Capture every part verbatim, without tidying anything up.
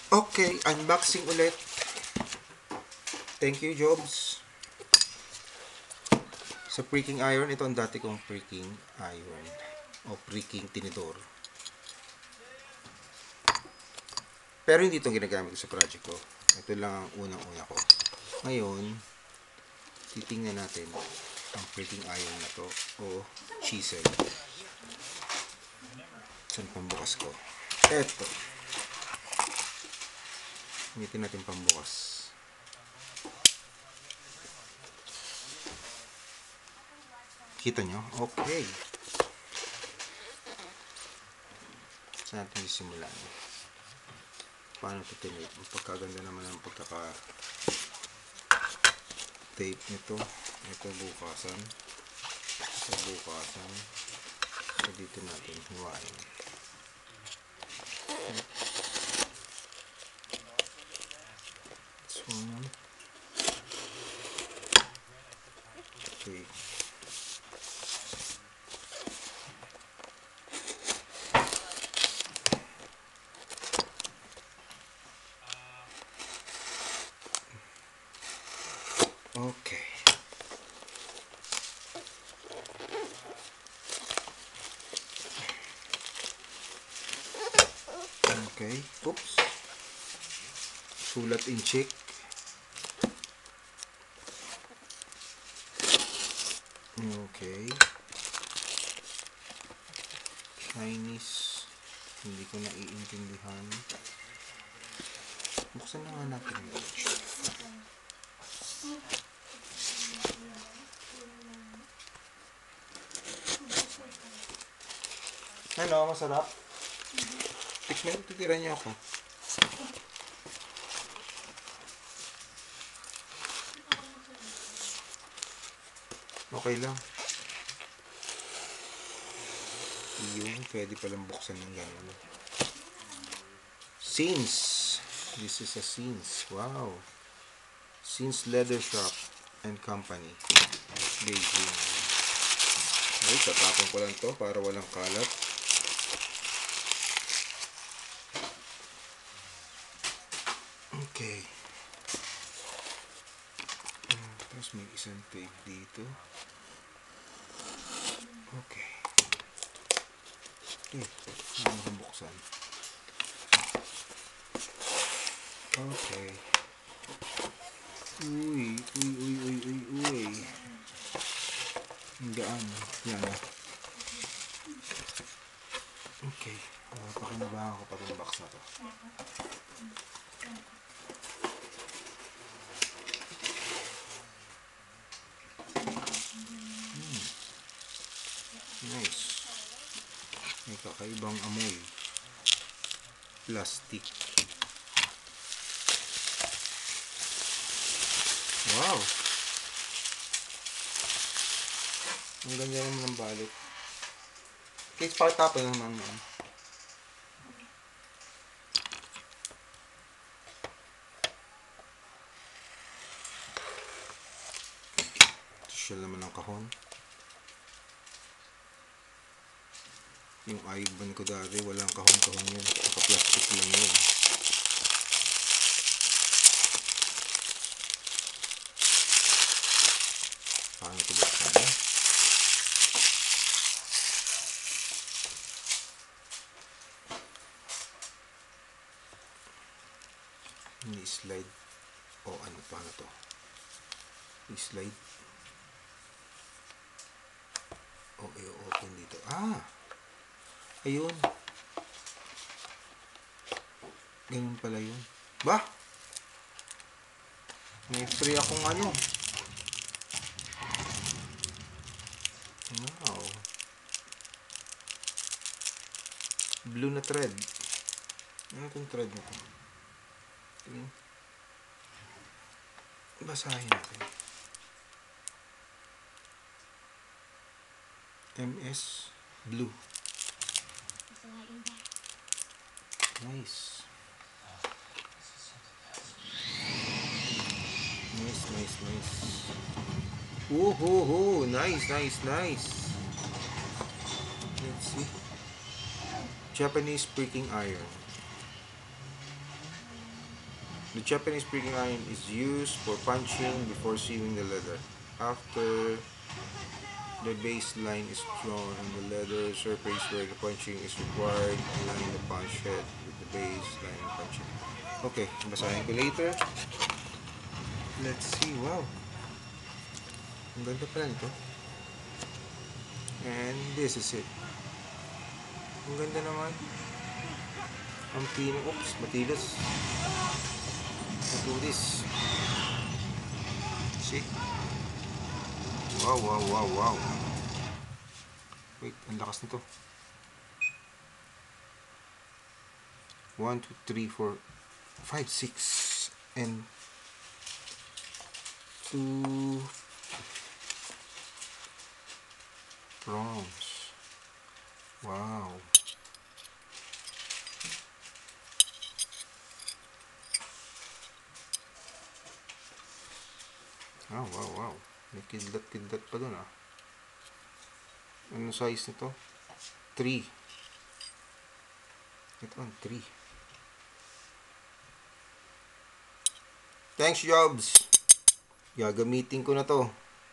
Okay, unboxing ulit. Thank you, Jobs. Sa pricking iron, ito ang dati kong pricking iron o pricking tinidor. Pero hindi itong ginagamit ko sa project ko. Ito lang ang unang-una ko. Ngayon, titingnan natin ang pricking iron na to o chisel. Saan pambukas ko? Eto. Gamitin natin pambukas. Kita nyo? Okay. Saan natin sisimulan? Paano ito tinip? Ang pagkaganda naman ang pagkaka tape nito. Ito bukasan. Ito bukasan. So dito natin hiwain. This one. Okay. Okay. Okay. Oops. Sulat in check. Okay. Chinese. Hindi ko naiintindihan. Buksan na nga natin yung ano, masarap. Tikman, titira niyo ako. Okay lang. Yung pwede palang buksan ng gano'n. Scenes. This is a Scenes. Wow. Scenes Leather Shop and Company. Beijing. Ay, tatapon ko lang to para walang kalat. Okay. Tapos may isang tape dito. Okay. Okay. Ano makabuksan? Okay. Uy, uy, uy, uy, uy, uy. Ang gaan. Yan. Okay. Uh, pakinabahan ko pa itong box na to. Hmm. Nice. May kakaibang amoy. Plastic. Wow! Ang ganda naman ng balot. Case pakitapon naman naman. Social naman ang kahon. Yung ayigban ko dati, walang kahon-kahon yun. Naka-plastic lang yun. Paano ito buksan? Hindi slide. O ano, paano to? I-slide. O i-open dito. Ah! Ayun. Ganun pala yun. Bah! May free akong ano. Wow. Blue na thread. Ano itong thread na ito? Tingin. Basahin natin. M S Blue. Nice. Nice, nice, nice. Woohoo! Nice, nice, nice. Let's see. Japanese pricking iron. The Japanese pricking iron is used for punching before sealing the leather. After the baseline is drawn on the leather surface where the punching is required, align the punch head with the baseline and punching. Okay, basahin ko later. Let's see. Wow. Ang ganda pala nito. And this is it. Ang ganda naman. Ang pino. Oops, matigas. Let's do this. See? Wow, wow, wow, wow. Wait, ang lakas nito. one, two, three, four, five, six, and two prongs. Wow. Wow, wow, wow. May kidlat-kidlat pa dun ah. Ano size nito? three. Ito ang three. Thanks, Jobs. Gagamitin ko na to.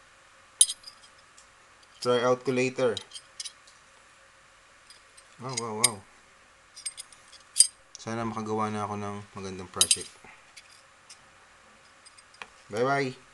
Try out ko later. Wow, wow, wow. Sana makagawa na ako ng magandang project. Bye-bye.